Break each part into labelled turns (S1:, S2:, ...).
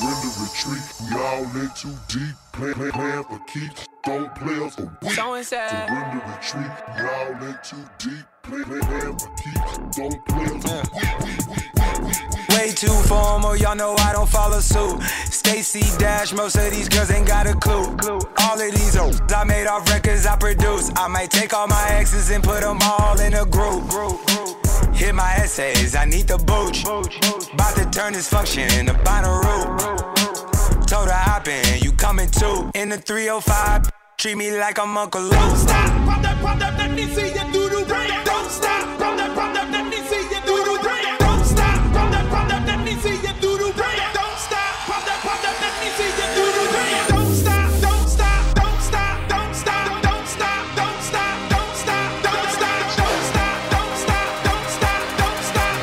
S1: surrender, retreat. We all in too deep, plan for keeps. Don't play us a week. Surrender, retreat. We all in too deep, plan for keeps. Don't play us a week.
S2: Way too formal, y'all know I don't follow suit. Stacy Dash, most of these girls ain't got a clue. All of these hoes I made off records I produce. I might take all my exes and put them all in a group. Hit my essays, I need the booch. About to turn this function into binary. Told her hop in, you coming too. In the 305, treat me like I'm Uncle Luke.
S3: Don't stop, pop that, let me see you do the right. Don't stop, pop that, let me see you do the right. Don't stop, pop that, let me see you do the right. Don't stop, pop that, let me see you do the right. Don't stop, don't stop, don't stop, don't stop, don't stop, don't stop, don't stop, don't stop, don't stop, don't stop, don't stop, don't stop,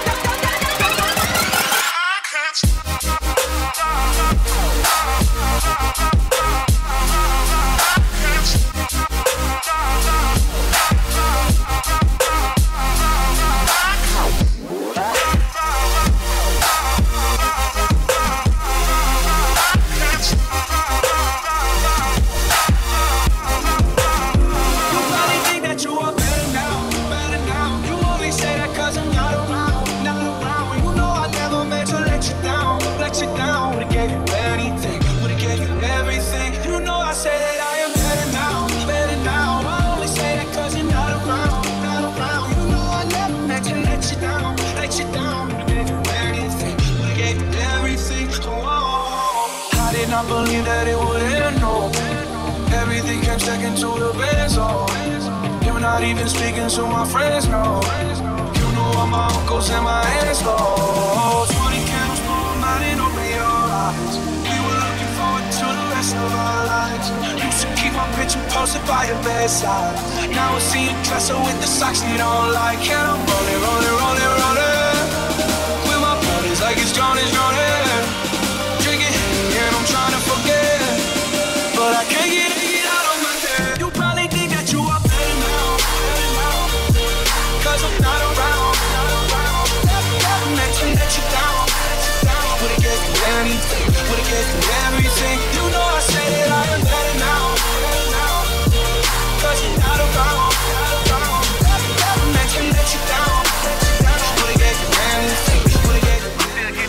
S3: I believe that it would end, no. Everything came second to the best, oh. You're not even speaking to my friends, no. You know what my uncles and my aunts go. 20 candles, more lighting, open your eyes. We were looking forward to the rest of our lives. Used to keep my picture posted by your bedside. Now I see you dresser with the socks you don't like. And I'm rolling with my buddies like it's Johnny's running. Drinking and I'm trying to forget, but I can't get it out of my head. You probably think that you are better now, cause I'm not around. Never meant to let you down. Would've gave you anything, would've gave you everything. You know I say that I am better now, cause you're not around. Never meant to let you down. Would've gave you anything, would've gave you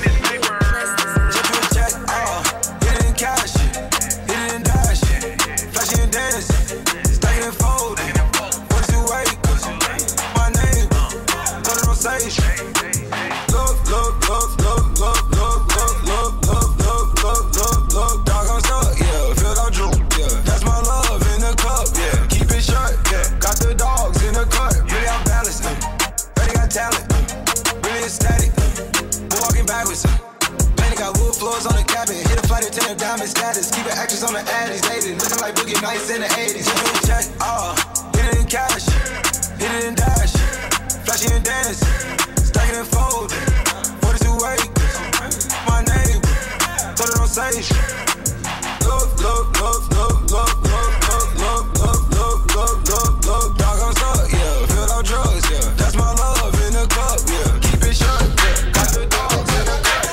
S2: cash, hit it and dash, flashy and dance, stacking and folding. What's the way? My name, told her don't say shit. Look, dog on stuck, yeah, feel like Drew, yeah. That's my love in the cup, yeah. Keep it shut, yeah. Got the dogs in the cut, really out balanced, really got talent, really ecstatic, walking backwards. Got wood floors on the cabin, hit a flight attendant, diamond status. Keep an actress on the addies, dated, looking like Boogie Nights in the 80s. Hit it in check, hit it in cash, hit it in dash, flashy and dance, stacking and folding. 42 acres, my name, told her don't say shit. Look, dog on stuck, yeah, feel like drugs, yeah. That's my love in the cup, yeah. Keep it shut, yeah. Got the dogs in the cup.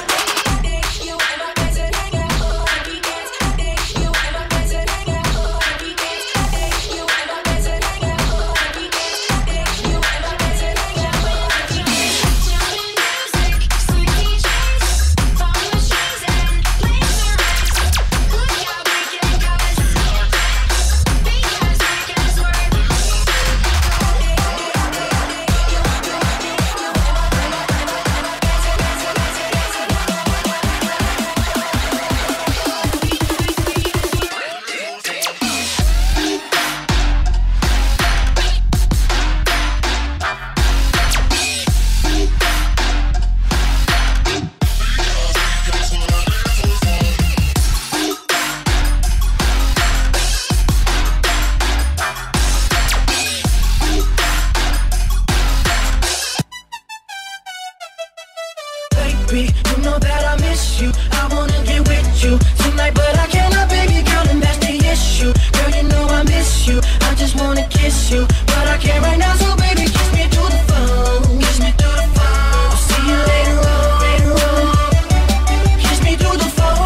S4: See you later on. See you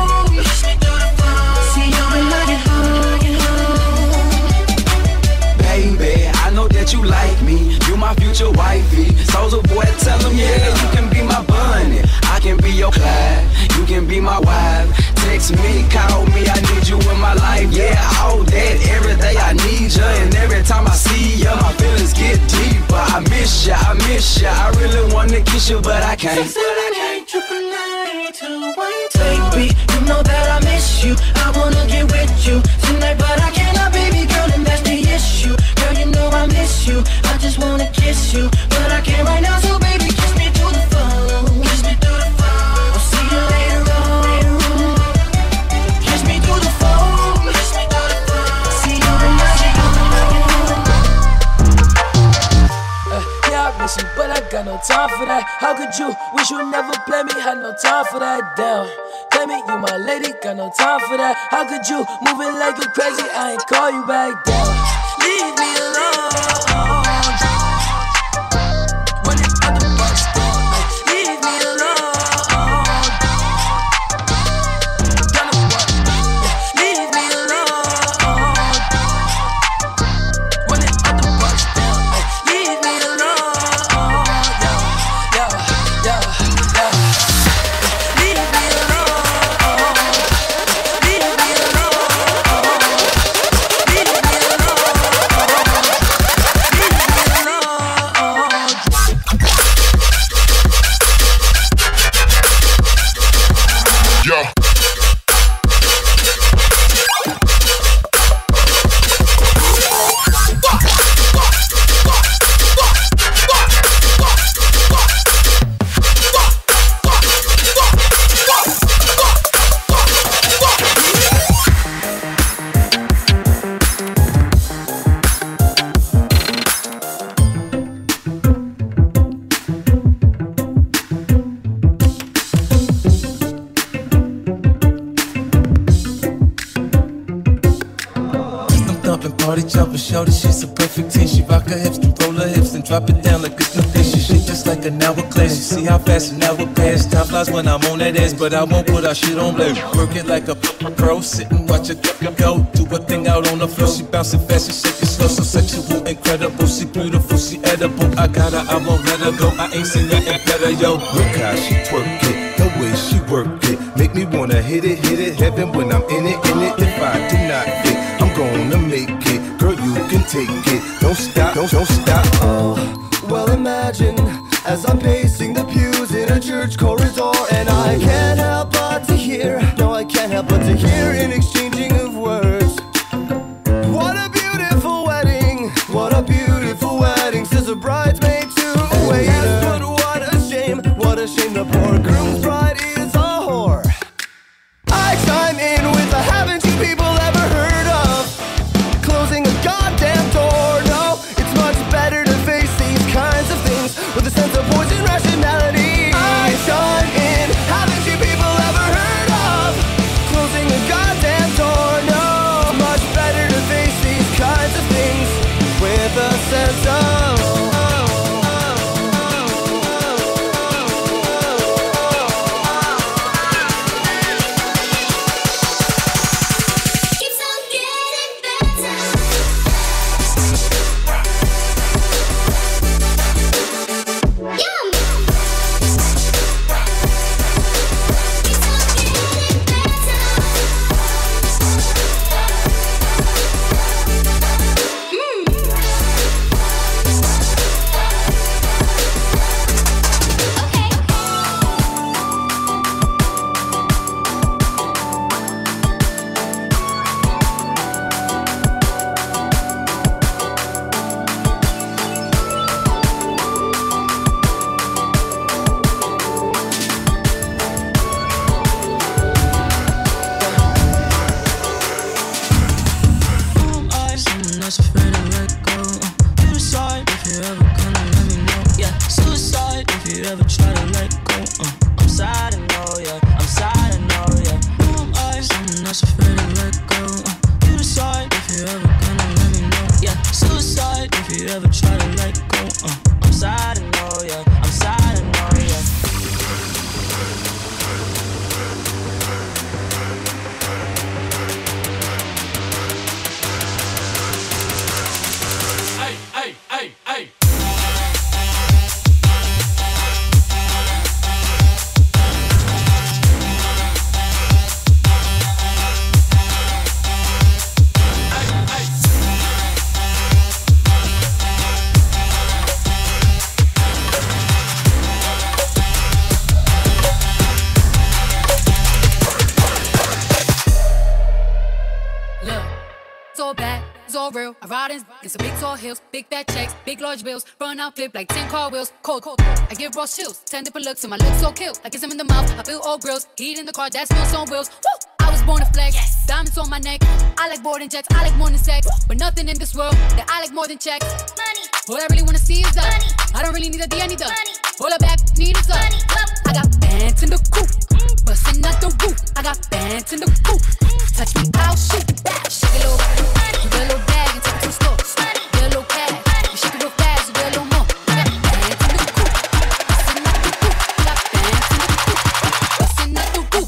S2: your Clyde. You can be my wife. Text me, call me, I need you in my life. Yeah, all that, every day I need you. And every time I see you, my feelings get deeper. I miss you, I miss you. I really wanna kiss you, but I can't.
S4: Baby, you know that I miss you. I wanna get with you tonight, but I cannot, baby girl, and that's the issue. Girl, you know I miss you. I just wanna kiss you, but I can't right now. So baby, kiss me through the phone. Kiss me through the phone. I'll see you later on. Kiss me through the phone. Kiss me through the phone. See you tonight.
S5: Yeah, I miss you, but I got no time for that. How could you wish you never play me? Had no time for that. Damn. Tell me you my lady, got no time for that. How could you move it like you crazy? I ain't call you back down. Leave me alone. When it's at the bus stop, leave me alone. Gonna what? Leave me alone. When it's at the bus stop, leave me alone. Yeah. Leave me alone.
S6: Party chopper, shorty, she's a perfect 10. She rock her hips, then roll her hips, and drop it down like it's no fish. She shake just like an hourglass. You see how fast an hour pass. Time flies when I'm on that ass, but I won't put our shit on blast. Work it like a pro, sit and watch her go. Do a thing out on the floor. She bouncing fast, she shaking slow, so sexual, incredible. She beautiful, she edible. I got her, I won't let her go. I ain't seen nothing better, yo. Look how she twerk it, the way she work it, make me wanna hit it, heaven when I'm in it. If I do not fit, I'm gonna make it. Girl, you can take it. Don't stop, don't stop.
S7: Oh, well imagine as I'm pacing the pews in a church corridor, and I can't help but to hear, no, I can't help but to hear an exchanging of words. What a beautiful wedding, what a beautiful wedding, says a bridesmaid to a waiter. Yes, but what a shame the poor groom's bride is a whore. I chime in with a haven't you people ever heard of closing a goddamn door? No, it's much better to face these kinds of things with a sense of poison rationality. I chime in, haven't you people ever heard of closing a goddamn door? No, it's much better to face these kinds of things with a sense of
S8: so real. I ride in some big tall hills, big fat checks, big large bills, run out, flip like 10 car wheels. Cold. I give raw chills, 10 different looks, and my lips so kill. I kiss them in the mouth, I feel all grills. Heat in the car, that smells on wheels. Woo! I was born to flex, diamonds on my neck. I like boarding jets, I like more than sex, but nothing in this world that I like more than checks. Money. All I really wanna see is the money. I don't really need a D, I need the money. All I back need is the money. I got bands in the coop, bustin' out the roof. I got bands in the coop. Touch me, I'll shoot. Shake it low, you get a little bag and take it to the store. Get a little cash, you shake it real fast, you get a little more. I got bands in the coop, bustin' out the roof. I got bands in the coop, bustin' out the roof.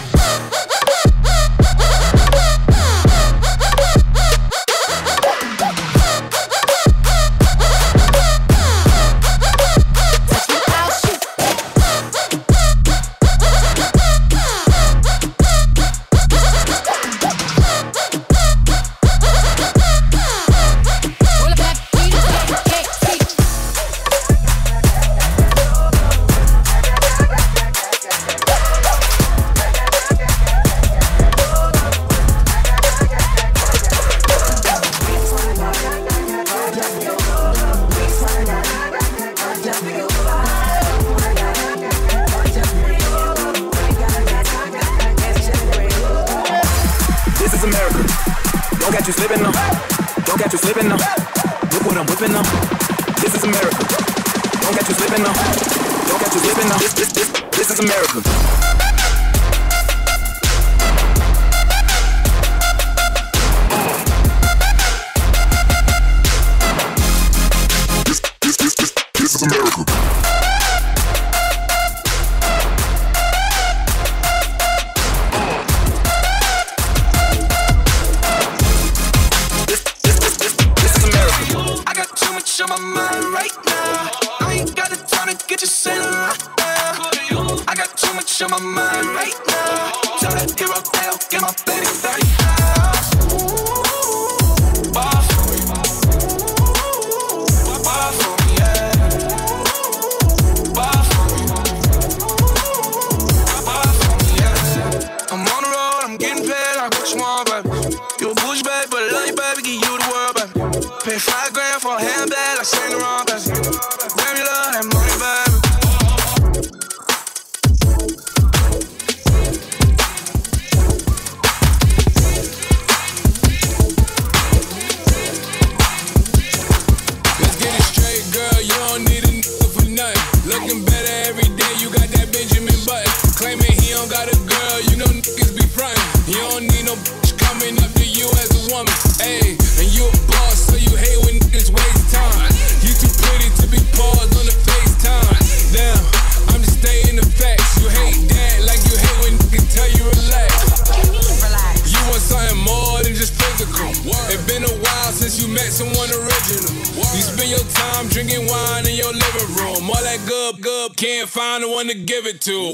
S9: Can't find the one to give it to.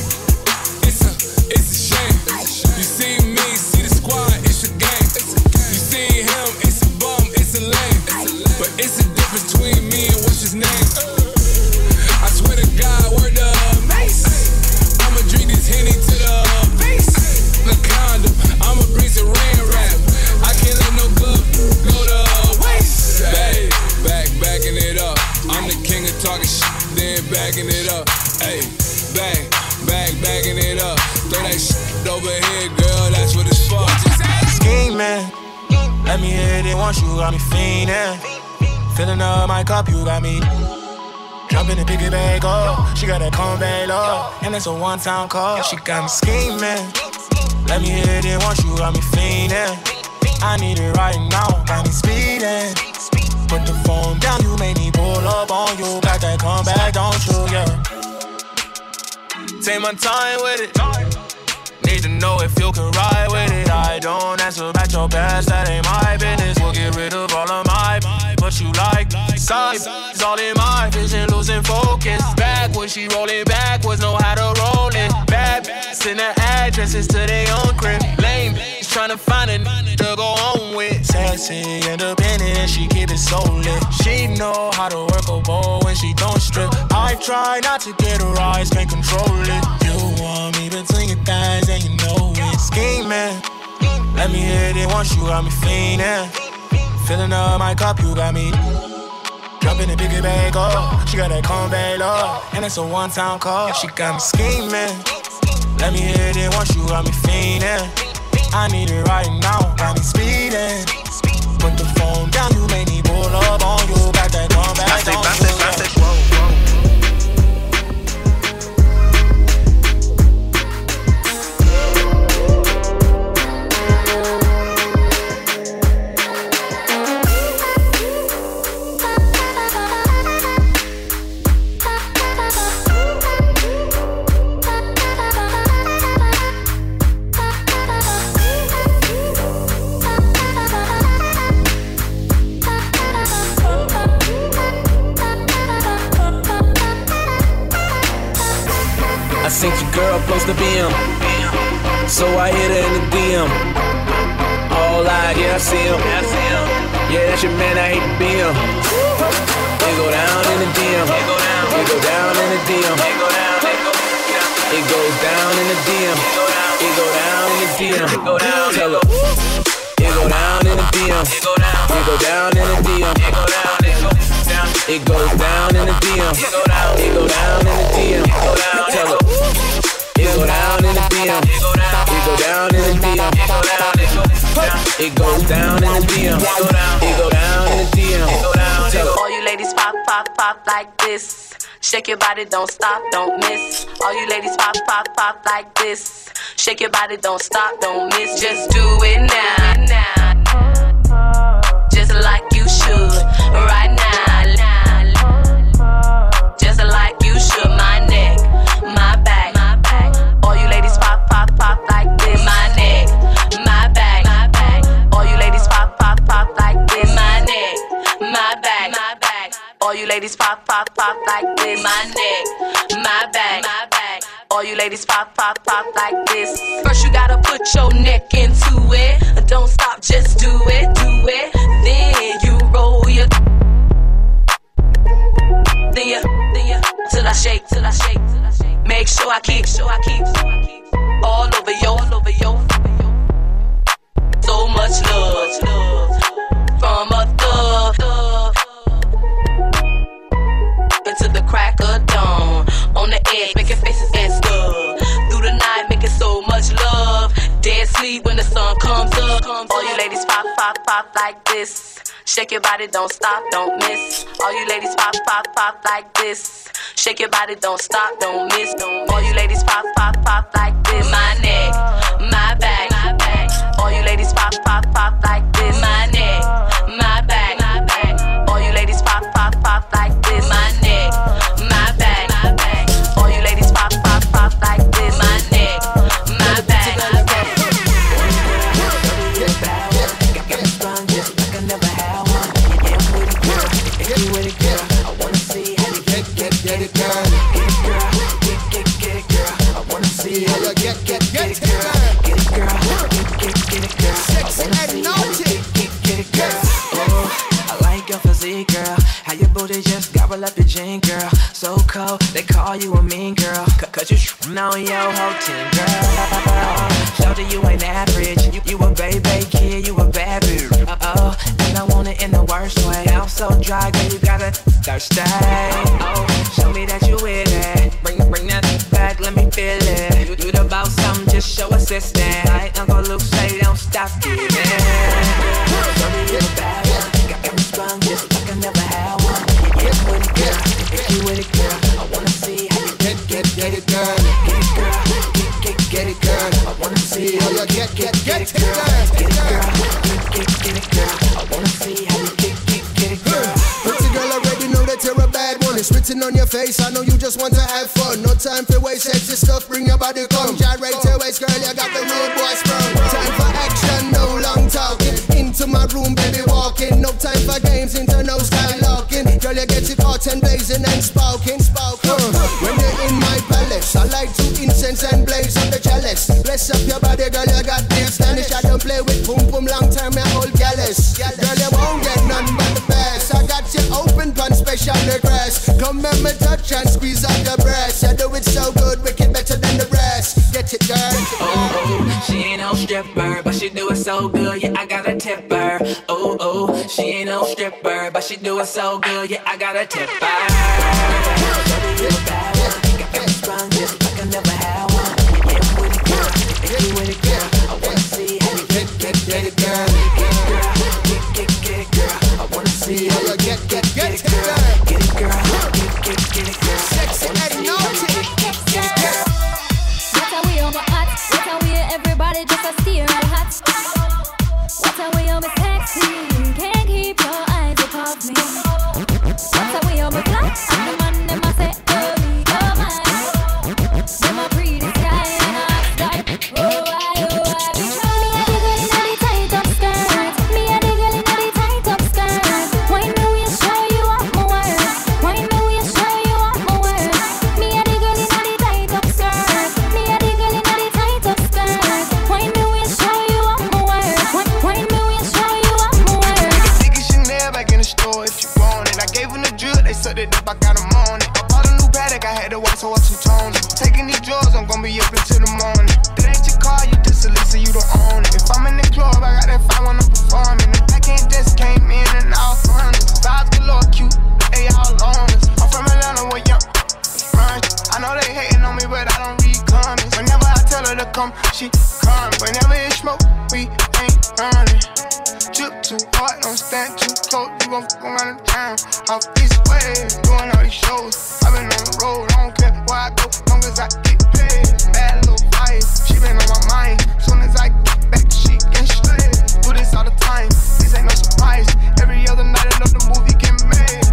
S9: It's a shame. You see me, see the squad, it's a game. You see him, it's a bum, it's a lame. But it's a difference between me and what's his name. I swear to God, word the mace. I'ma drink this Henny to the face. The condom, I'ma bring some rain rap. I can't let no good go to waste. Backing it up. I'm the king of talking shit. Then backing it up, ayy, backing it up. Throw that shit over here, girl, that's what it's for.
S3: Scheming, let me hit it once, you got me fiending. Filling up my cup, you got me jumping and pick it back up. She got that come back low, and it's a one-time call. She got me scheming, let me hit it once, you got me fiending. I need it right now, got me speeding. Put the phone down, you made me pull up on you. Got that comeback, don't you, yeah. Take my time with it. Need to know if you can ride with it. I don't answer about your past, that ain't my business. We'll get rid of all of my what you like. Side, it's all in my vision, losing focus. Backwards, she rolling backwards, know how to roll it. Bad send the addresses to their own crib. Lame trying to find a to go home with. Sassy, independent, and she keep it so lit. She know how to work a bowl when she don't strip. I try not to get her eyes, can't control it. You want me between your thighs and you know it. Scheming, let me hit it once, you got me fiending. Filling up my cup, you got me. Jumping the biggie bag up. She got that Conway love, and it's a one-time call. She got me scheming. Let me hit it once, you got me fiending. I need it right now, got me speeding. Put the phone down, you made me pull up on you. Got that Conway on you.
S6: Seen your girl post the BM, so I hit her in the DM. All eyes, yeah, I see him. Yeah, that's your man, I hate to be him. It go down in the DM. It go down in the DM. It goes down in the DM. It go down in the DM. Tell her. It go down in the DM. It go down in the DM. It goes down in the DM. It go down in the DM. Tell her. It go down in the DM. It go down in the DM. It goes down in the DM. It go down in the DM. Tell her.
S10: All you ladies pop, pop, pop like this. Shake your body, don't stop, don't miss. All you ladies pop, pop, pop like this. Shake your body, don't stop, don't miss. Just do it now. Just like you should, right now. Just like you should, my neck, my back. All you ladies pop, pop, pop like this. My neck, my back. All you ladies pop, pop, pop like this. My neck, my back. All you ladies pop, pop, pop like this. My neck, my back. All you ladies pop, pop, pop like this. First you gotta put your neck into it. Don't stop, just do it, do it. Then you roll your. Then you, till I shake. Make sure I keep all over yo. So much love from a thug into the crack of dawn. On the edge, making faces and stuff. Through the night, making so much love. Dead sleep when the sun comes up. All you ladies pop, pop, pop like this. Shake your body, don't stop, don't miss. All you ladies pop, pop, pop like this. Shake your body, don't stop, don't miss. All you ladies pop, pop, pop like this. My neck, my back. All you ladies pop, pop, pop like this. My neck, my back. All you ladies pop, pop, pop like this. My neck, my back. All you ladies pop, pop, pop like this. My neck, my back.
S4: Girl, how your booty just gobble up the gin, girl. So cold, they call you a mean girl. Cause you know your whole team, girl. Show that you ain't average. You a baby kid, you a bad bitch. And I want it in the worst way. I'm so dry, girl, you gotta thirsty. Oh, show me that you with it. Bring that back, let me feel it. You the bout something, just show assistance. Like Uncle Luke say, don't stop giving. Show me you a bad one. Got me sprung just like I never had one. Get with it, girl. If you with it, girl, I wanna see how you get it, girl. Get it, girl. Get it, girl. I wanna see how you get it, girl. Get it, girl. Get it, girl. I wanna see how you get it, girl.
S7: Pretty girl, already know that you're a bad one. It's written on your face, I know you just want to have fun. No time for waste, sexy stuff, bring your body come. Gyrate your waist, girl, you got the rude boy sprung. Time for action, no long talking. Into my room, baby, walking. No time for games, into no skylocking. Girl, you get it hot and blazing and sparking. When you're in my palace, I like to incense and blaze on the chalice. Bless up your body, girl, you got this Spanish. I don't play with boom boom, long time, you're all jealous. Girl, you won't get none but the best. I got you open pan special request. Come and me touch and squeeze out your breast. You do it so good, wicked better than the rest. Get it, girl.
S4: Oh, she ain't no stripper, but she do it so good, yeah, I gotta tip her. Oh,
S5: She ain't no stripper, but she do it so good, yeah, I gotta tip her. Baby, you a bad one. Got me sprung just like I never had one. Yeah, I'm with it, girl. If you with it, girl, I wanna see how you get it, girl. Get it, girl. Get it, girl. I wanna see how you get it, girl. Get it, girl. Get it, girl. Get it, girl. Sexy and naughty. Get it, girl.
S11: What are we on my hot? What are we everybody just a steer and hot? What are we on my sexy? Can't keep your eyes above me. What are we on my black? I'm the man them I say, oh, you're mine. Them a pretty sky and I start, oh, I. Me a the tight up skirt. Me a the girl in the tight up skirt. Why me we show you off my words? Why me we show you off my words? Me a the girl in the tight up skirt. Me a the girl in the tight up skirt. Why me we show you off my words? Why me we show you off my words?
S12: Nigga Chanel back in the store if you want it. I gave them the drill, they sucked it up, I got them on it. I bought a new Patek, I had to watch so I two-toned it. Taking these drugs, I'm gonna be up until the morning. That ain't your car, you just a Lisa, you don't own it. If I'm in the club, I got that fire when I'm performing. The back end just came in and out front. Vibes galore, cute, they all on us. I'm from Atlanta, where young run. I know they hating on me, but I don't read comments. Whenever I tell her to come, she come. Whenever it's smoke, we ain't running. Chip too hard, don't stand too close. You gon' fuck around the town. Off this way, doing all these shows. I've been on the road, I don't care where I go, long as I get paid. Bad little vibe, she been on my mind. Soon as I get back, she get straight. Do this all the time, this ain't no surprise. Every other night another movie get made.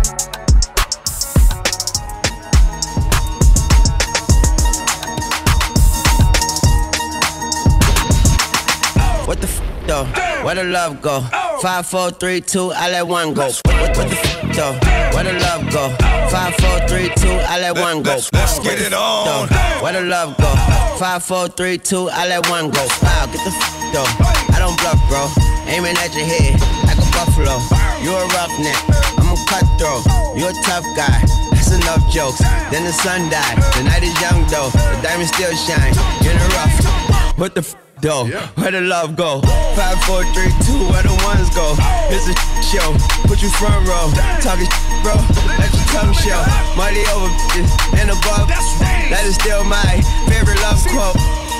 S13: What the f though? Where the love go? 5, 4, 3, 2, I let one go. What the f though? Where the love go? 5, 4, 3, 2, I let one go.
S2: Let's get it on.
S13: Where the love go? 5, 4, 3, 2, I let one go. Wow, get the f though. I don't bluff, bro. Aiming at your head like a buffalo. You a roughneck, I'm a cutthroat. You a tough guy. That's enough jokes. Then the sun died. The night is young though. The diamond still shine. In the rough. What the f though? Where the love go? 5, 4, 3, 2, where the ones go? It's a show, put you front row. Talking bro, let your tongue show. Money over bitches and above. That is still my favorite love quote.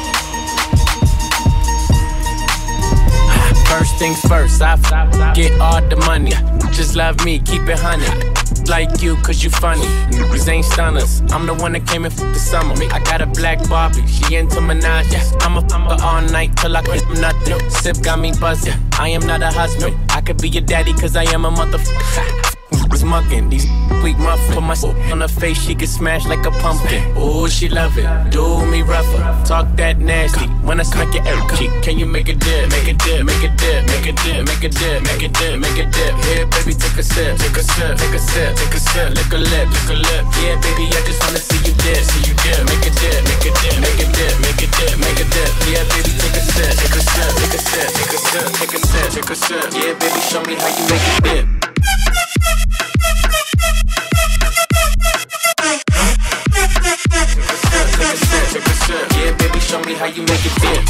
S5: First things first, I get all the money. Just love me, keep it honey. Like you, cause you funny. Niggas ain't stunners. I'm the one that came in for the summer. I got a black Barbie, she into Minaj. I'ma fuck her all night till I quit nothing. Sip got me buzzing. I am not a husband. I could be your daddy cause I am a motherfucker. Was mugging these weak muffin. Put my on her face, she get smashed like a pumpkin. Ooh, she love it, do me rougher. Talk that nasty, when I smack your air cheek. Can you make a dip, make a dip, make a dip, make a dip, make a dip, make a dip, make a dip. Here, baby, take a sip, take a sip, take a sip, take a sip. Lick a lip, lick a lip. Yeah, baby, I just wanna see you dip, see you dip. Make a dip, make a dip, make a dip, make a dip, make a dip. Yeah, baby, take a sip, take a sip, take a sip, take a sip, take a sip, take a sip. Yeah, baby, show me how you make a dip. Yeah, baby, show me how you make it dip.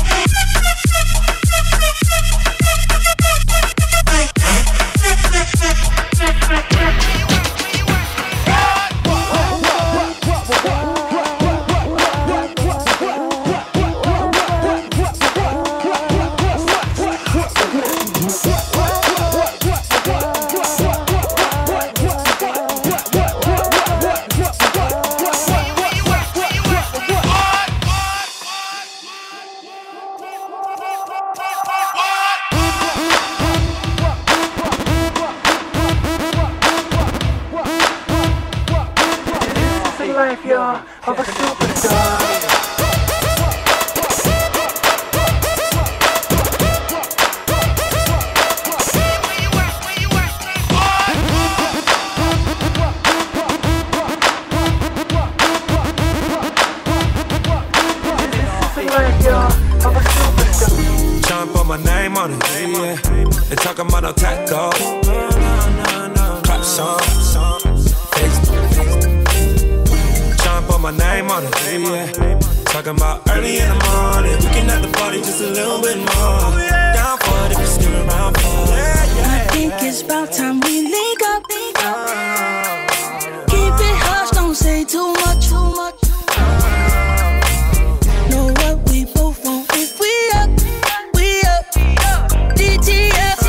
S4: think it's about time we link up. Keep it hush, don't say too much. Know what we both want if we up. DTF.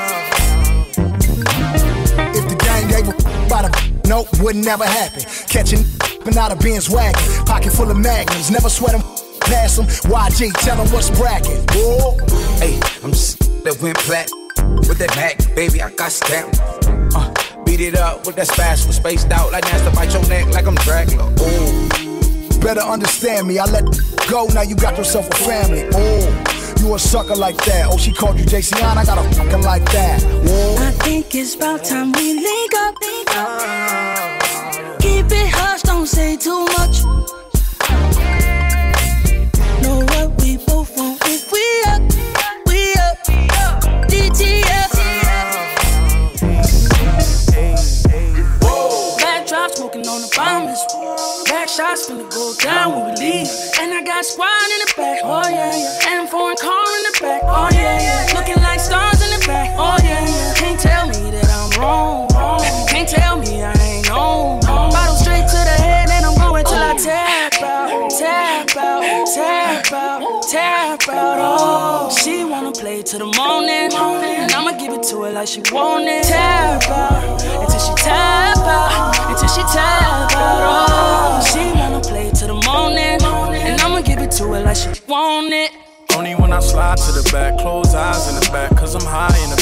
S14: If the gang gave a about a nope, would never happen. Catching but not a Benz wagon. Pocket full of magnums, never sweat them. Pass them, YG, tell them what's bracket. Whoa.
S15: Hey, I'm just that went plat with that Mac, baby, I got stamped. Beat it up with that spatula, spaced out like Nasty, bite your neck like I'm Dracula. Ooh.
S14: Better understand me, I let go, now you got yourself a family. Oh, you a sucker like that. Oh, she called you JC on, I got a fucking like that. Whoa.
S4: I think it's about time we link up. Keep it hush, don't say too much. Know what we both want if we up. DTF. Backdrop smoking on the bombers. Back shots finna go down when we leave. And I got squad in the back, oh yeah. And foreign car in the back, oh yeah. Looking like stars in the back, oh yeah. Can't tell me that I'm wrong. Can't tell me I ain't on. Bottle straight to the head and I'm going till I tap out. Tap out, tap out, tap out. Oh, she wanna play till the morning. And I'ma give it to her like she want it. Tap out, until she tap out. Until she tap out. Oh, she wanna play till the morning. And I'ma give it to her like she want it.
S16: Only when I slide to the back, close eyes in the back, cause I'm high in the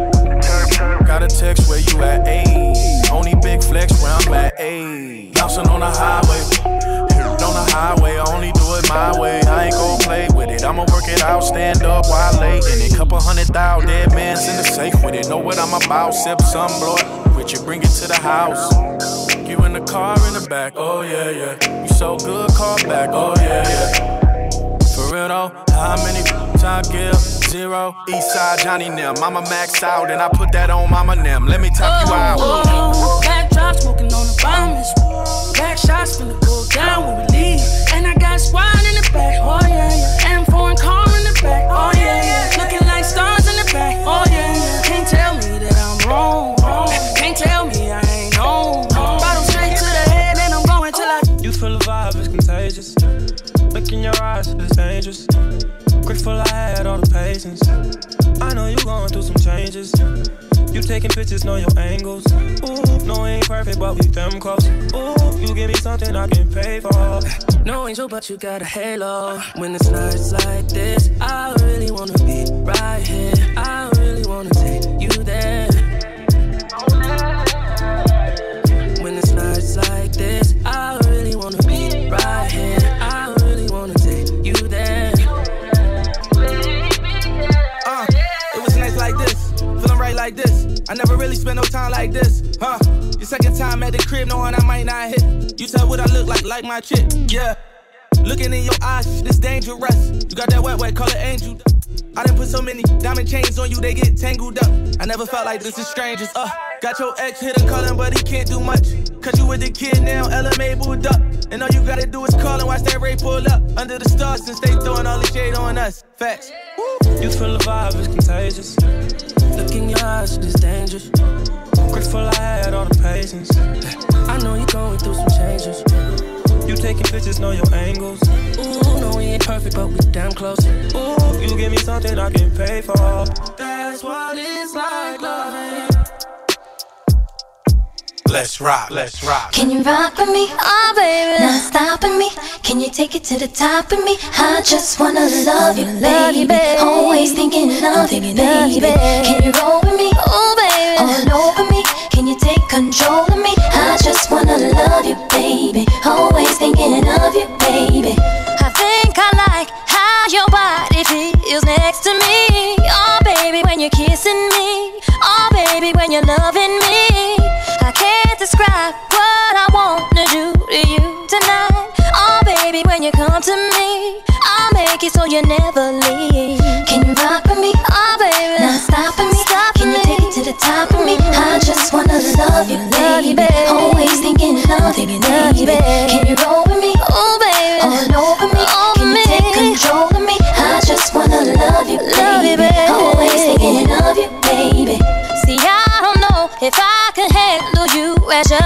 S16: back. Got a text where you at, ayy. Only big flex where I'm at, ayy. Bouncing on the highway, on the highway, I only do it my way. I ain't gon' play with it, I'ma work it out, stand up while late in it. Couple 100,000 dead man's in the safe with it. Know what I'm about, sip some, blow it with you, bring it to the house. You in the car in the back, oh yeah, yeah. You so good, call back, oh yeah, yeah. For real though, how many I give? 0. Eastside Johnny Nim, Mama max out and I put that on Mama Nim. Let me talk you out.
S4: Backdrop smoking on the bombers. Back shots finna go down when we leave. And I got squad in the back, oh yeah. And foreign car in the back, oh yeah. Looking like stars in the back, oh yeah. Can't tell me that I'm wrong. Can't tell me I ain't on. Bottle straight to the head and I'm going till I.
S17: You feel the vibe, it's contagious. Look in your eyes, it's dangerous. Grateful I had all the patience. I know you going through some changes. You taking pictures, know your angles. Ooh, no, ain't perfect, but we them close. Ooh, you give me something I can pay for.
S4: No angel, but you got a halo. When it's nights like this, I really wanna be right here. I really wanna take you there. When it's nights like this, I really wanna be right here. I really wanna take you there.
S17: It was nice like this, feeling right like this. I never really spent no time like this, huh? Your second time at the crib, knowing I might not hit. You tell what I look like my chick, yeah. Looking in your eyes, this dangerous. You got that wet, color angel. I done put so many diamond chains on you, they get tangled up. I never felt like this is strangers, Got your ex hit a calling, but he can't do much. Cause you with the kid now, LMA booed up. And all you gotta do is call and watch that Ray pull up. Under the stars since they throwing all the shade on us. Facts. You feel the vibe, it's contagious.
S4: Look in your eyes, it's dangerous.
S17: Grateful I had all the patience.
S4: I know you're going through some changes.
S17: You taking pictures, know your angles.
S4: Ooh, no, we ain't perfect, but we damn close.
S17: Ooh, you give me something I can pay for.
S4: That's what it's like loving.
S16: Let's rock, let's rock.
S11: Can you rock with me? Oh, baby. Not stopping me. Can you take it to the top of me? I just wanna love you, baby. Always thinking of you, baby. Can you roll with me? Oh, baby. All over me. Can you take control of me? I just wanna love you, baby. Always thinking of you, baby. I think I like how your body feels next to me. Oh, baby, when you're kissing me. Oh, baby, when you're loving me. I can't describe what I wanna do to you tonight. Oh, baby, when you come to me, I'll make it so you never leave. Can you rock with me? Oh, baby. Not stopping me. Can you take it to the top of me? I just wanna love you, baby. Always thinking of you, baby. Can you roll with me? Oh, baby. All over me. Can you take control of me? I just wanna love you, baby. Always thinking of you, baby. See,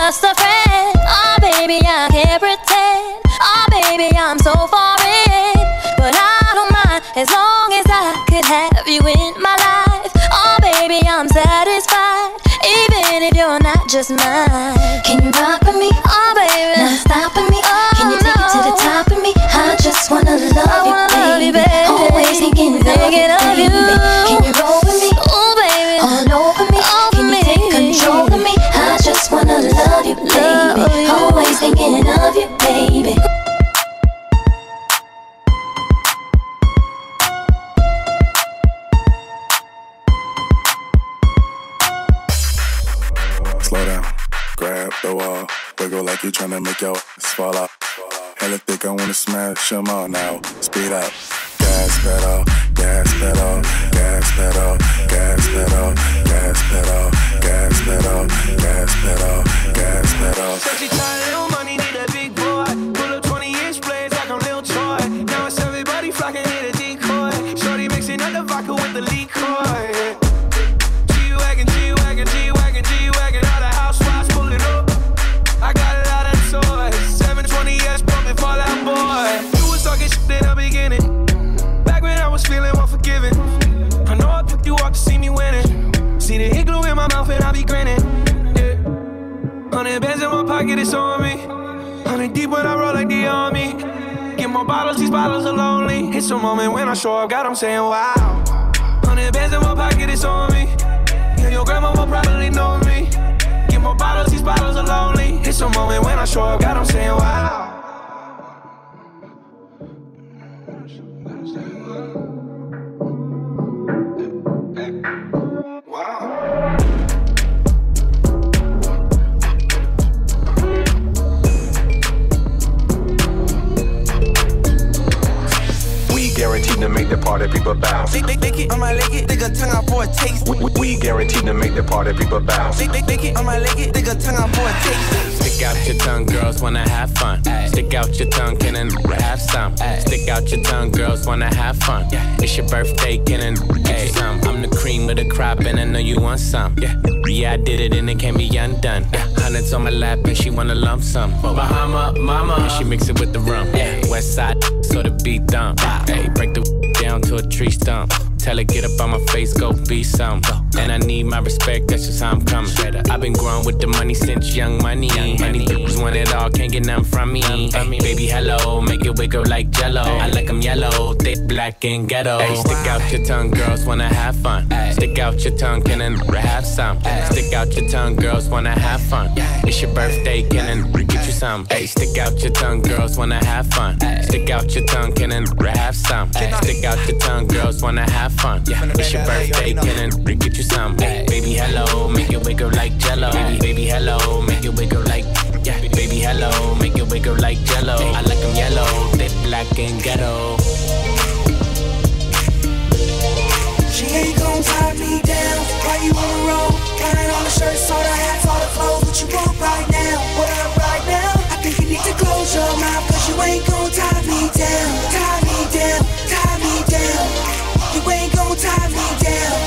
S11: just a friend. Oh baby, I can't pretend. Oh baby, I'm so far in, but I don't mind as long as I could have you in my life. Oh baby, I'm satisfied, even if you're not just mine. Can you rock with me? Oh baby, not stopping me. Oh, can you take it to the top of me? I just wanna love you, baby. Always thinking of you, baby. Can you roll with me? Oh baby, all over me. Can you take control of me? I just wanna love you, baby. Always thinking of you, baby.
S18: Slow down, grab the wall, wiggle like you tryna make your ass fall out. Hella thick, I wanna smash them all now. Speed up, gas pedal, gas pedal, gas pedal, gas pedal, gas pedal, gas pedal, gas pedal, gas pedal.
S3: Sexy tight, little money, need a big boy. Pull up 20-inch blades like I'm Lil Troy. Now it's everybody flocking, hit a decoy. Shorty mixing up the vodka with the liquor. G-Wagon, G-Wagon, G-Wagon, G-Wagon. All the housewives pulling up. I got a lot of toys. 720S pumping Fallout Boy. You was talking shit in the beginning. Back when I was feeling unforgiving. I know I took you out to see me winning. See the igloo in my mouth and I be grinning. Yeah. 100 bands in my pocket, it's on me. 100 deep when I roll like the army. Get more bottles, these bottles are lonely. It's a moment when I show up, God, I'm saying wow. 100 bands in my pocket, it's on me. Yeah, your grandma will probably know me. Get more bottles, these bottles are lonely. It's a moment when I show up, God, I'm saying wow.
S19: Guaranteed to make the party people bounce.
S17: Lick it on my leg it, dig a tongue out for a taste.
S19: We guaranteed to make the party people bounce.
S17: Lick it on my leg it, dig a tongue out for a taste.
S20: Stick out your tongue, girls wanna have fun. Stick out your tongue, can and have some. Stick out your tongue, girls wanna have fun. It's your birthday, can and get you some. I'm the cream of the crop, and I know you want some. Yeah, I did it and it can't be undone. Hundreds on my lap and she wanna lump some. Bahama, mama, and she mix it with the rum. West side, so the beat dump. Break the down to a tree stump. Tell her get up on my face, go be some. And I need my respect, that's just how I'm coming. I've been growing with the money since young money. Money bitches want it all, can't get nothing from me. Baby, hello, make it wiggle like jello. I like them yellow, thick, black, and ghetto. Stick out your tongue, girls wanna have fun. Stick out your tongue, can and have some. Stick out your tongue, girls wanna have fun. It's your birthday, can and get you some. Stick out your tongue, girls wanna have fun. Stick out your tongue, can and have some. Stick out your tongue, girls wanna have fun. It's your birthday, can and get you some. Baby, hello, make it wiggle like jello. Baby, hello, make it wiggle like. Baby, hello, make it wiggle like jello. I like them yellow, thick, black, and ghetto.
S21: She ain't gon' tie me down. Why you on the road? Counting all the shirts, all the hats, all the clothes. What you want right now? What up right now? I think you need to close your mouth, cause you ain't gon' tie me down. Tie me down, tie me down. You ain't gon' tie me down.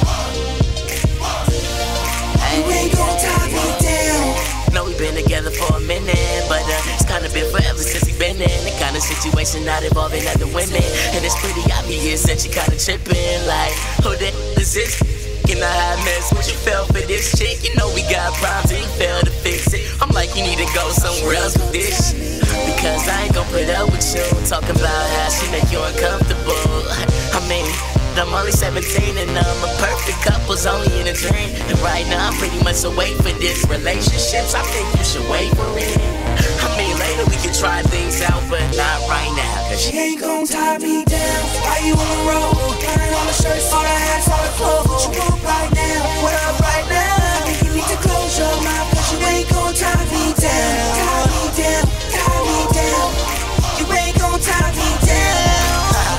S21: You ain't gon' tie me down.
S10: Know we been together for a minute, but it's kinda been forever since we been in the kind of situation not involving other women. And it's pretty obvious that you kinda tripping, like, who the is this? Can I have mess what you felt for this chick? You know we got problems and you failed to fix it. I'm like, you need to go somewhere else with this shit, because I ain't gon' put up with you talking about how she make you uncomfortable. I mean, I'm only 17 and I'm a perfect couple's only in a dream. And right now I'm pretty much away for this relationships. I think you should wait for it. I mean, later we can try things out, but not right now. Cause
S21: she ain't gon' tie me down. Why you on the road? Counting all the shirts, all the hats, all the clothes. What you want right now? What up right now? I think you need to close your mouth, cause you ain't gon' tie me down. Tie me down, tie me down. You ain't gon' tie me down.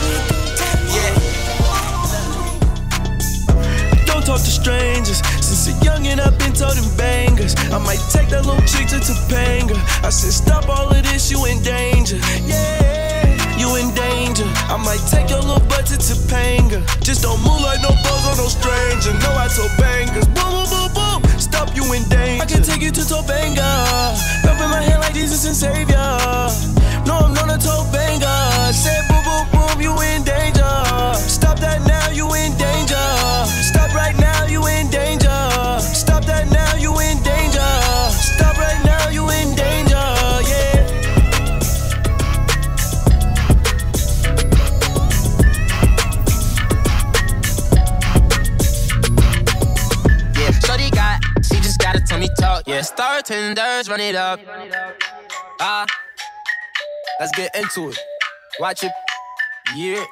S22: Talk to strangers. Since a youngin' I've been told them bangers. I might take that little chick to Topanga. I said stop all of this, you in danger. Yeah, you in danger. I might take your little butt to Topanga. Just don't move like no balls on no stranger. No, I told bangers. Boom, boom, boom, boom. stop, you in danger. I can take you to Topanga, rubbing my hand like Jesus and Savior. No, I'm not a Topanga. Say boom, boom, boom, you in danger. Stop that now, you in danger. Stop right now, you in danger. Stop that now, you in danger. Stop right now, you in danger, yeah.
S1: Shorty got, she just got a tummy talk. Yeah, star tenders, run it up. Let's get into it. Watch it. Yeah.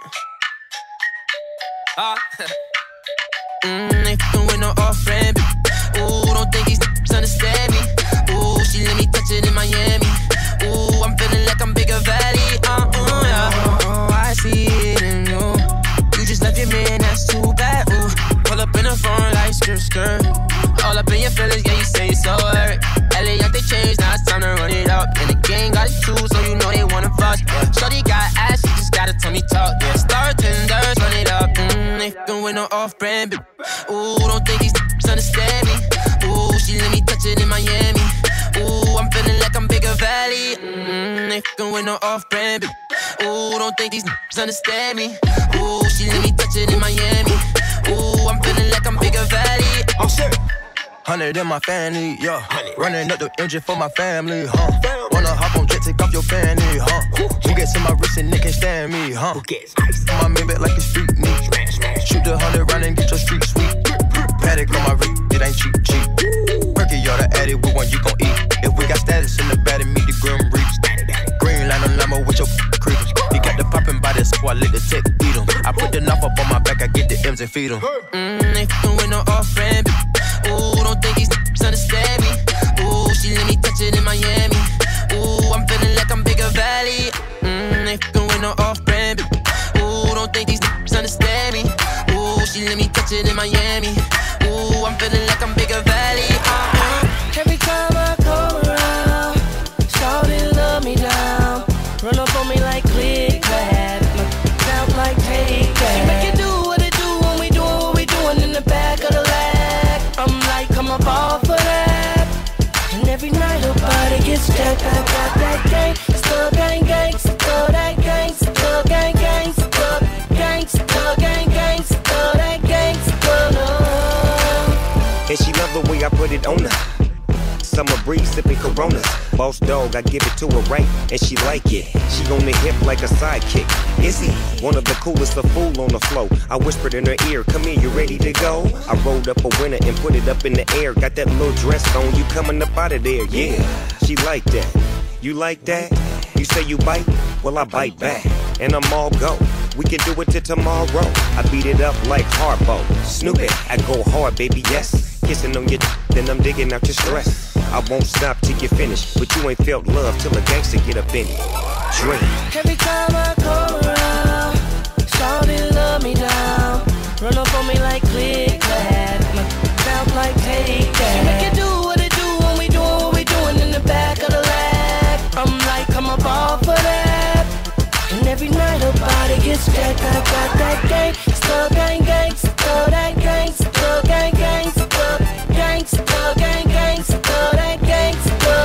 S1: They fucking with no off friend. Ooh, don't think these niggas understand me. Ooh, she let me touch it in Miami. Ooh, I'm feeling like I'm bigger valley. I see it in you. You just left your man, that's too bad. Ooh, pull up in a phone like skirt. All up in your feelings, yeah, you say you so hurt. LA, they changed, now it's time to run it up. And the gang got it too, so you know they wanna fuss. Yeah. Shorty got ass, she just gotta tell me talk. Yeah, star tenders, run it up. They fucking with no off-brand. Ooh, don't think these niggas understand me. Ooh, she let me touch it in Miami. Ooh, I'm feeling like I'm bigger valley. They fucking with no off-brand. Ooh, don't think these niggas understand me. Ooh, she let me touch it in Miami. Ooh, I'm feeling like I'm bigger valley.
S22: I'm serious. 100 in my family, yeah. Running up the engine for my family, huh? Wanna hop on jet, take off your fanny, huh? Who gets in my wrist and they can't stand me, huh? My main bet like a street meat. Shoot the 100 round and get your street sweet. Paddock on my wrist, it ain't cheap. Perky, y'all the addict, with one you gon' eat. If we got status in the bed and meet the grim reaps. Green line on Lambo with your creepers. He got the poppin' by this, so I let the tech beat him. I put the knife up on my back, I get the M's and feed him.
S1: They fucking with no off-brand. Ooh, don't think these niggas understand me. Ooh, she let me touch it in Miami. Ooh, I'm feeling like I'm bigger valley. They fucking with no off-brand. Ooh, don't think these niggas understand me. Ooh, she let me touch it in Miami. Ooh, I'm feeling like I'm bigger valley.
S4: Every time I come around, shawty love me down. Run up on me like click clap, sound like take that. She make it do what it do when we doing what we doing in the back of the lag. I'm like, come up off of that. And every night her body gets jacked. I got that gang, still gang gang, still that gang, still gang gang, still gang, still gang gang, still that gang, still love.
S8: And she love the way I put it on her. Summer breeze sipping Coronas. Boss dog, I give it to her right, and she like it. She on the hip like a sidekick. Izzy, one of the coolest, a fool on the flow. I whispered in her ear, come here, you ready to go? I rolled up a winner and put it up in the air. Got that little dress on, you coming up out of there, yeah. She like that. You like that? You say you bite? Well, I bite back, and I'm all go. We can do it till tomorrow. I beat it up like Harpo. Snoop it, I go hard, baby, yes. Kissing on your then I'm digging out your stress. I won't stop till you finish, but you ain't felt love till a gangster get up in it. Drink.
S4: Every time I come around, shawty love me down. Run up on me like click clap, sound like take that. She make it do what it do when we doing what we doing in the back of the lag. I'm like, come up off of that. And every night her body gets jacked. I got that gang, still gang gang, still that gang, still gang gang, still gang, still gang gang, still that gang, still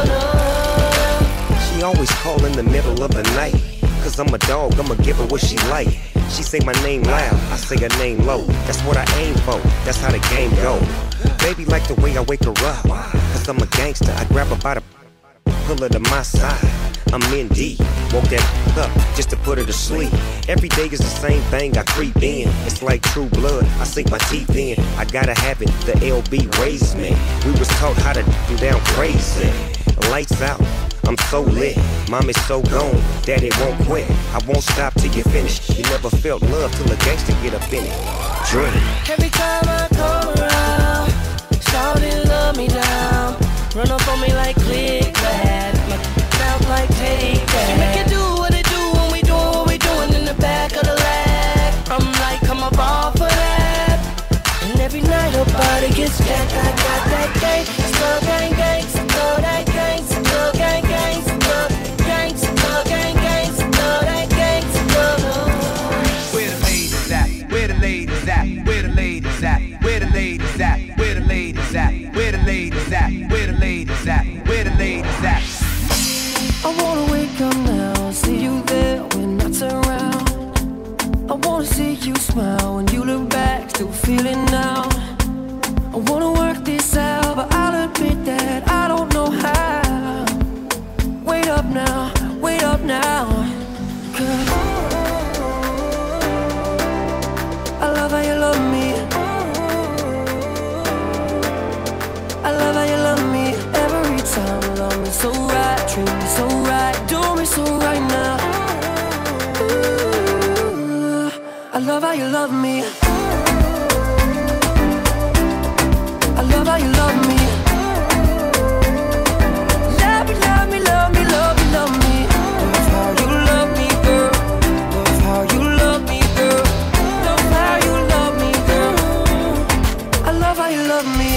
S4: love.
S8: She always call in the middle of the night. Cause I'm a dog, I'ma give her what she like. She say my name loud, I say her name low. That's what I aim for, that's how the game go. Baby like the way I wake her up. Cause I'm a gangster, I grab her by the pull her to my side. I'm in deep, woke that up just to put her to sleep. Every day is the same thing, I creep in. It's like true blood, I sink my teeth in. I gotta have it, the LB raised me. We was taught how to do down crazy. Lights out, I'm so lit. Mom is so gone, daddy won't quit. I won't stop till you finish. You never felt love till a gangster get up in it. Drink.
S4: Every time I come around, shawty love me down. Run up on me like click clap, sound like take that. She make it do what it do when we doing what we doing in the back of the lag. I'm like, come up off of that. And every night her body gets jacked. I got that gang, still gang gang, still that gang, still gang gang, still gang, still gang gang, still that gang, still love.
S15: Where the ladies at? Where the ladies at? Where the ladies at? Where the ladies at? Where the ladies at? Where the ladies
S4: you smile when you look back, still feel it now. I wanna work this out, but I'll admit that I don't know how. Wait up now, wait up now. 'Cause I love how you love me. I love how you love me. Every time you love me so right, treat me so right, do me so right now. Ooh, I love how you love me. I love how you love me. Love me, love me, love me, love me, love me. Love how you love me, girl. Love how you love me, girl. Love how you love me, girl. I love how you love me.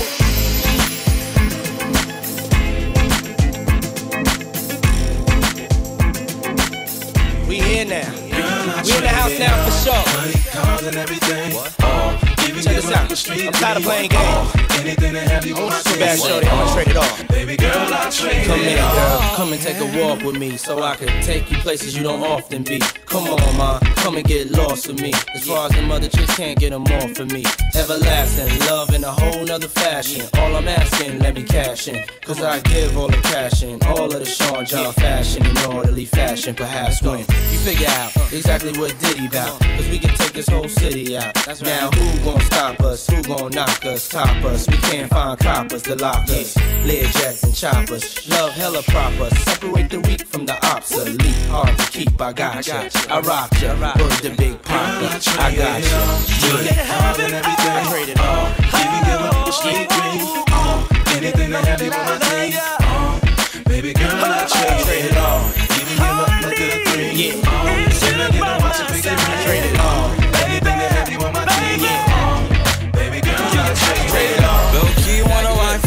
S17: We here now. We in the house now for sure.
S3: Cars and everything.
S17: Check this out. I'm tired of playing games.
S3: Anything to have you on my
S17: Too bad, shorty. I'm gonna trade it off.
S3: Baby girl, I'll trade
S17: Come
S3: it
S17: in, girl.
S3: all.
S17: Come and take a walk with me so I can take you places you don't often be. Come on, ma. Come and get lost with me. As far as them other chicks can't get them off for me. Everlasting love in a whole nother fashion. All I'm asking, let me cash in. Cause I give all the cash in. All of the Sean John fashion in orderly fashion. Perhaps when you figure out exactly what Diddy bout. Cause we can take this whole city out. Now who gon' stop us? Who gon' knock us? Top us? We can't find coppers to lock us. Lead jets and choppers. Love hella proper. Separate the weak from the obsolete. Hard to keep, I got ya. I rock ya. Word the big papa. I got ya.
S3: You can have it, everything.
S17: I trade it all.
S3: Even give up the street dream. Anything to have you on my team. Baby girl, I'll trade it all. Even give up the good dream. Send a dinner, watch a big trade it all. Anything to have you on my team. Baby girl, I'll trade it all.
S22: Low key want a wife,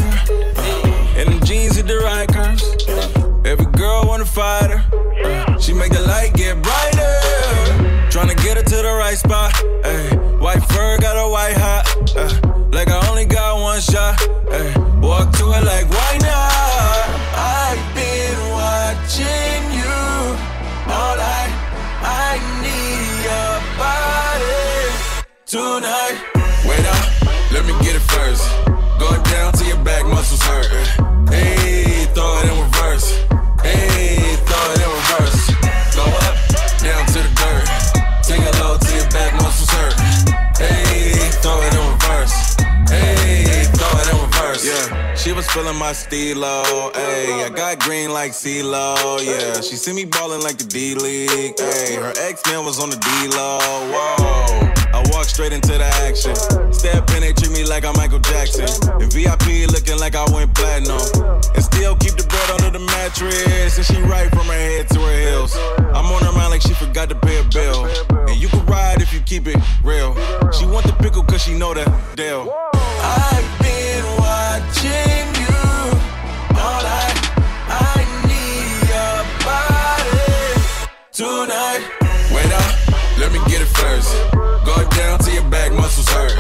S22: and them jeans with the right curves. Every girl wanna fight her. She make the light get brighter. Tryna get her to the right spot. White fur got a white hot. Like I only got one shot. Walk to it like why not? I've been watching you all night. I need your body tonight. Wait up, let me get it first. Go down till your back muscles hurt. Hey, throw it in reverse. Hey, throw it in reverse. Go up, down to the dirt. Take it low till your back muscles hurt. Hey, throw it in reverse. Hey, throw it in reverse. Yeah, she was feeling my stilo. Hey, I got green like CeeLo. Yeah, she see me ballin' like the D-League. Hey, her ex-man was on the D-Lo. Whoa. I walk straight into the action. Step in, they treat me like I'm Michael Jackson. And VIP looking like I went platinum. And still keep the bread under the mattress. And she right from her head to her heels. I'm on her mind like she forgot to pay a bill. And you can ride if you keep it real. She want the pickle cause she know that deal. I've been watching you all night. I need your body tonight. Wait up, let me get it first. Go down till your back muscles hurt.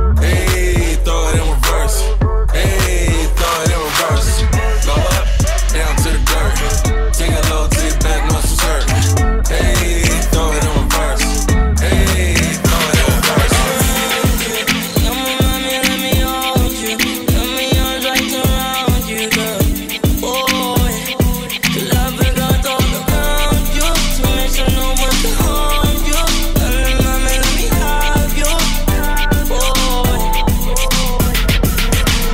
S22: Hey, throw it in reverse. Hey, throw it in reverse. Go up, down to the dirt. Take it low till your back muscles hurt. Hey, throw it in reverse. Hey, throw it in reverse.
S6: Come on, mommy, let me hold you. Let me arms right around you, girl. Boy, the love I got all around you. To make sure no one can harm you. Mommy, let me have you. Boy.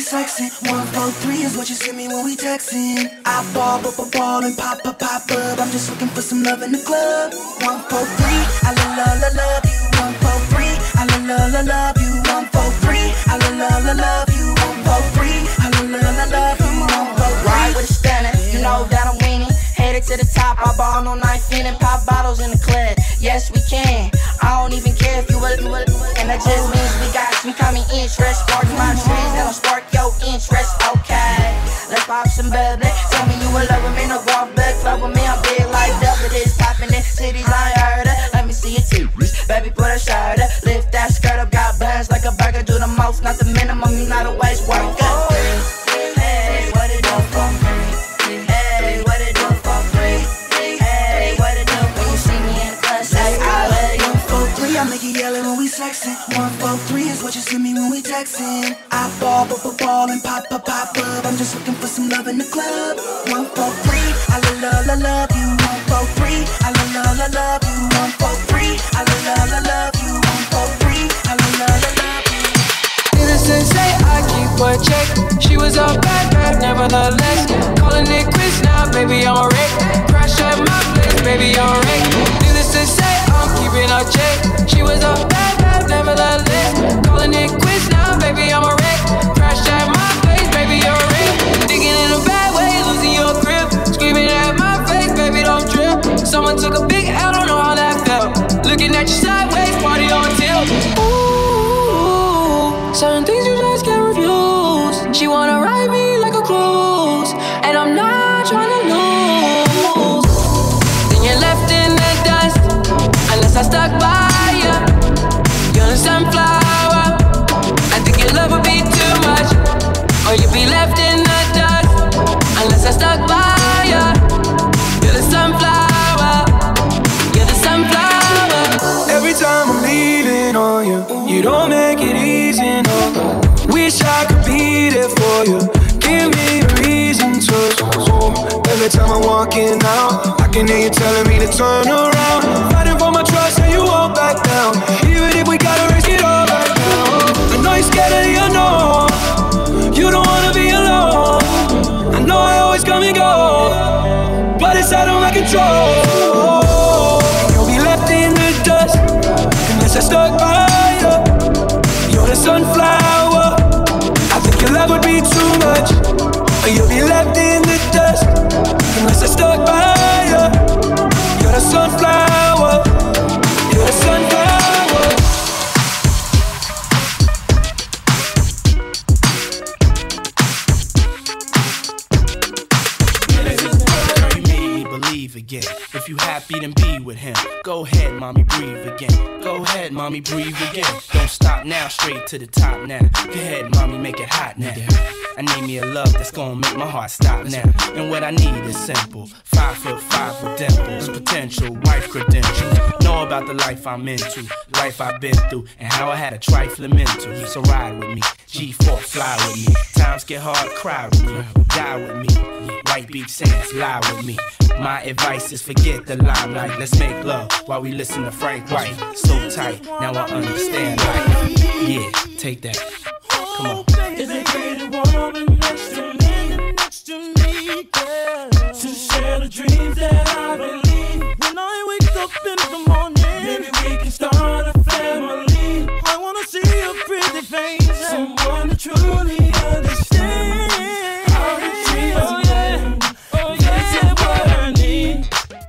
S4: sexing. 143 is what you send me when we texting. I ball and pop up. I'm just looking for some love in the club. 143, I love you. 143, I love you. 143, I love you. 143, I love you. 143.
S7: Right with a stunner, you know that I'm winning. Headed to the top, I ball no knife in and pop bottles in the club. Yes, we can. I don't even care if you will. And that just means we got some common interest. Spark my trends, and I'll spark your interest. Okay, let's pop some bubbly. Tell me you will love with me, no walk back. Club with me, I'm big like double this. Poppin' in cities I ain't heard of. Let me see your titties, baby, put a shirt up. Lift that skirt up, got buns like a burger. Do the most, not the minimum, you not a waste worker. Hey, what it do for free? Hey, what it do for free? Hey, what it do when you see me in the club? Say I love you.
S4: 143, I make you yell when we sexing. 143 is what you send me when we texting. I ball and pop up. I'm just looking for some love in the club. 143, I love you. 143, I love you. 143, I love you. 143, I love you.
S5: Innocent say I keep a check. She was a bad, nevertheless. Calling it quits now, baby, I'm a wreck. Crash at my place, baby, I'm a wreck. Innocent say I'm keeping a check. She was a bad, nevertheless. Calling it quits now, baby, I'm a wreck. Crash at my place, baby, I'm a wreck. Digging in a bad way, losing your grip. Screaming at my face, baby, don't trip. Someone took a big L, don't know how that felt. Looking at you sideways, party on tilt. Ooh, certain things you just can't refuse. She wanna ride me like a cruise, and I'm not trying to lose. Then you're left in the dust, unless I stuck by you. You're the sunflower. I think your love would be too much, or you'd be left in the dust, unless I stuck by you. You're the sunflower. You're the sunflower.
S3: Every time I'm leaving on you, you don't make it easy, no. Wish I could be there for you. Give me a reason to. Every time I'm walking out, I can hear you telling me to turn around. Fighting for my trust and you won't back down. Even if we gotta risk it all right now. I know you're scared of the unknown. You don't wanna be alone. I know I always come and go, but it's out of my control. You'll be left in the dust unless I stuck by you. You're the sunflower. I think your love would be too much, or you'll be left in the dust unless I stuck by you. You're the sunflower. You're the sunflower.
S22: You made me believe again. If you happy, then be with him. Go ahead, mommy, breathe again. Go ahead, mommy, breathe again. Don't stop now, straight to the top now. Go ahead, mommy, make it hot now. I need me a love that's gonna make my heart stop now. And what I need is simple. 5'5" with dimples, potential wife credentials. Know about the life I'm into, life I've been through, and how I had a trifling mental. So ride with me, G4, fly with me. Times get hard, cry with me, die with me. White beach sands, lie with me. My advice is forget the limelight. Let's make love while we listen to Frank White. So tight, now I understand life. Yeah, take that. Come on.
S6: Is it pretty woman next to me, girl? To share the dreams that I believe. When I wake up in the morning, maybe we can start a family. I wanna see a pretty face, someone to truly understand how to treat us. Oh yeah, that's what I need.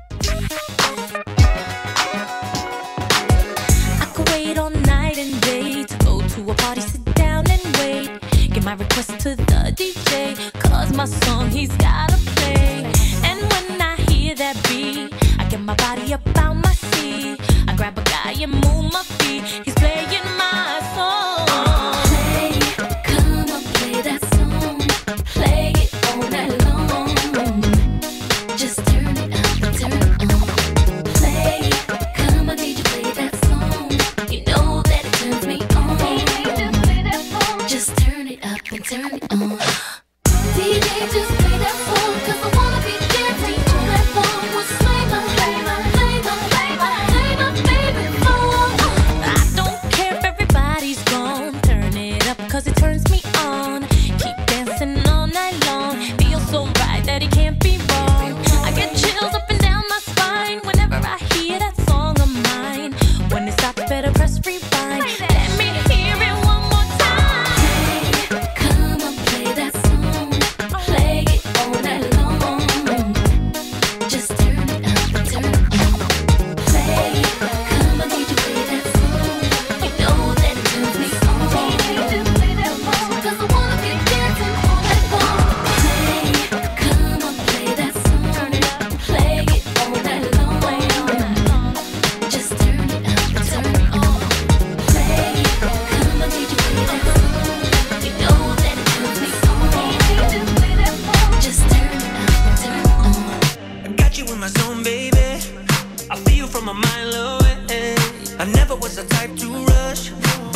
S11: I could wait all night and day to go to a party, sit down and wait. Get my request to the DJ, cause my song he's gotta play. And when I hear that beat, I get my body up out my seat. I grab a guy and move my feet. He's playing my song. Play, come on, play that song. Play it all night long. Just turn it up and turn it on. Play, come on, DJ, play that song. You know that it turns me on. Just turn it up and turn it on. DJ, just play that song, cause I wanna be dancing on that phone. We'll play my favorite song.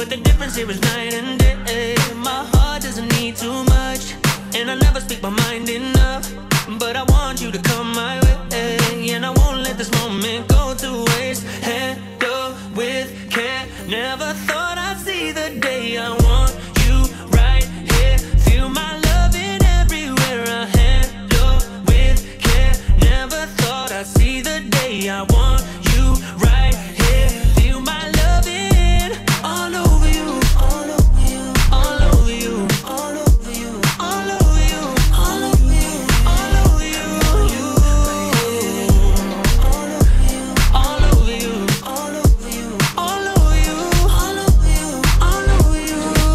S9: the difference here is night and day. My heart doesn't need too much, and I never speak my mind enough. But I want you to come my way, and I won't let this moment go to waste. Handle with care. Never thought I'd see the day. I want you right here. Feel my loving everywhere. I handle with care. Never thought I'd see the day. I want you right here. Feel my loving all over you, all over you, all over you, all over you, all over you, all over you, all over you, all over you, all over you, all over you, all over you, all over you, all over you.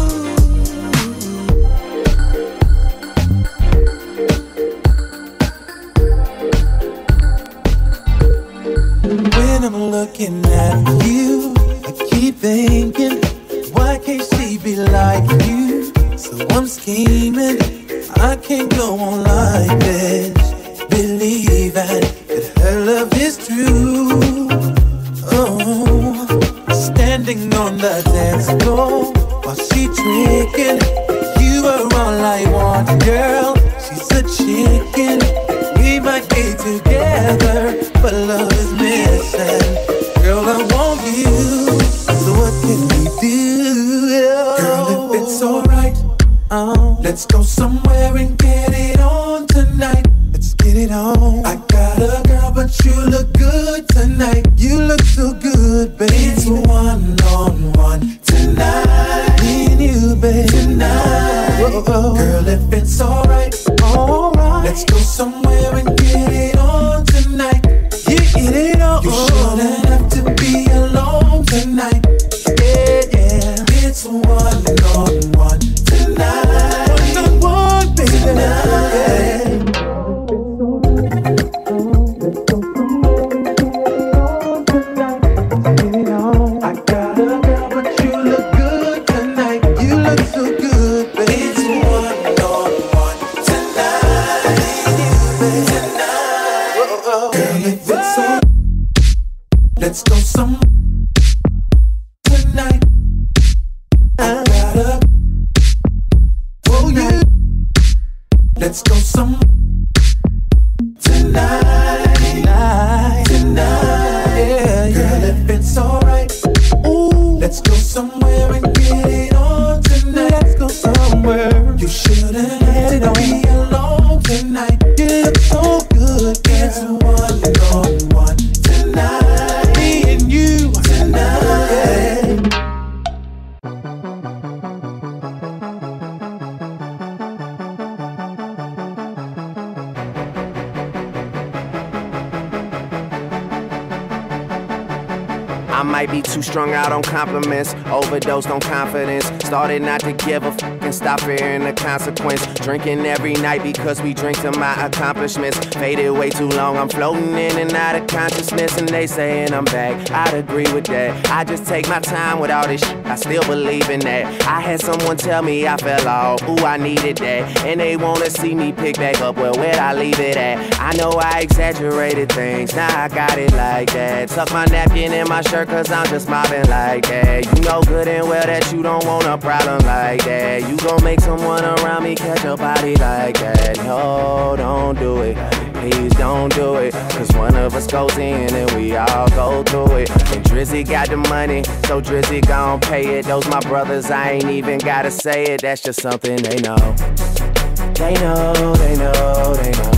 S22: When I'm looking at you, I keep thinking, why can't she be like you? So I'm scheming, I can't go on like this. Believing that her love is true. Oh, standing on the dance floor while she drinking. You are all I want, girl. She's a chicken. We might be together, but love is missing. Girl, I want you, so what can we do? Girl, if it's alright, let's go somewhere and get it on tonight. Let's get it on. I got a girl, but you look good tonight. You look so good, baby. It's one-on-one tonight. Me and you, baby. Tonight. Whoa. Girl, if it's alright, let's go somewhere and get it on tonight. Get it on. You shouldn't have to be alone tonight. Yeah, yeah. It's one-on-one tonight. One-on-one, baby. Tonight. Yeah. Let's go some tonight. I gotta for you. Let's go some tonight. Tonight. Yeah, girl, if it's alright, let's go somewhere and get it on tonight. Let's go somewhere. You shouldn't have to be alone tonight. You look so good. It's one-on-one tonight.
S12: I might be too strung out on compliments, overdosed on confidence. Started not to give a fuck and stop fearing the consequence. Drinking every night because we drink to my accomplishments. Faded way too long, I'm floating in and out of consciousness. And they saying I'm back, I'd agree with that. I just take my time with all this shit, I still believe in that. I had someone tell me I fell off, ooh, I needed that. And they wanna see me pick back up, well, where'd I leave it at? I know I exaggerated things, now I got it like that. Tuck my napkin in my shirt cause I'm just mobbing like that. You know good and well that you don't want a problem like that. You gon' make someone around me catch a body like that. No, don't do it, please don't do it. Cause one of us goes in and we all go through it. And Drizzy got the money, so Drizzy gon' pay it. Those my brothers, I ain't even gotta say it. That's just something they know. They know, they know, they know.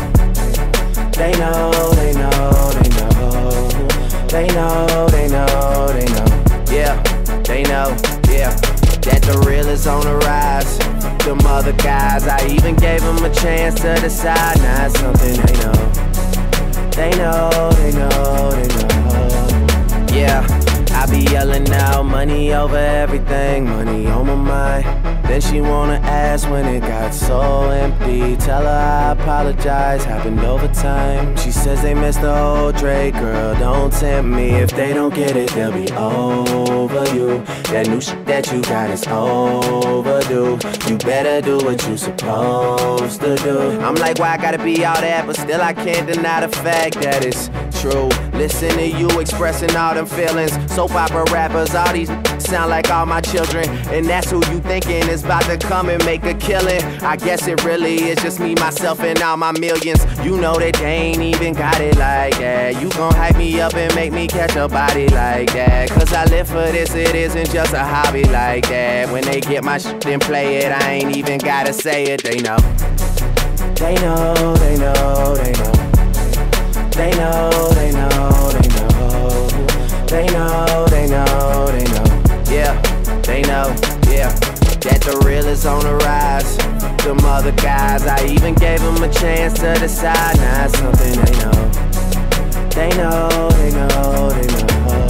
S12: They know, they know, they know. They know, they know, they know. Yeah, they know, yeah. That the real is on the rise. Them other guys, I even gave them a chance to decide. Now it's something they know. They know, they know, they know. Yeah, I be yelling out money over everything, money on my mind. Then she wanna ask when it got so empty. Tell her I apologize, happened over time. She says they missed the old Drake, girl, don't tempt me. If they don't get it, they'll be over you. That new shit that you got is overdue. You better do what you supposed to do. I'm like, why I gotta be all that? But still I can't deny the fact that it's true. Listen to you expressing all them feelings. So opera rappers, all these sound like all my children. And that's who you thinking is about to come and make a killing. I guess it really is just me, myself, and all my millions. You know that they ain't even got it like that. You gon' hype me up and make me catch a body like that. Cause I live for this, it isn't just a hobby like that. When they get my shit and play it, I ain't even gotta say it, they know. They know, they know, they know. They know, they know, they know. They know, they know, they know. Yeah, they know, yeah. That the real is on the rise. Them other guys, I even gave them a chance to decide. Now it's something they know. They know, they know, they know.